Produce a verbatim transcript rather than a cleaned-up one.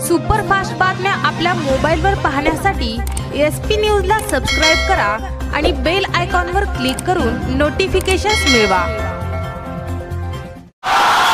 Superfast बातम्या आपल्या मोबाईलवर पाहण्यासाठी एस पी न्यूजला सबस्क्राइब करा आणि बेल आयकॉनवर क्लिक करून नोटिफिकेशन्स मिळवा।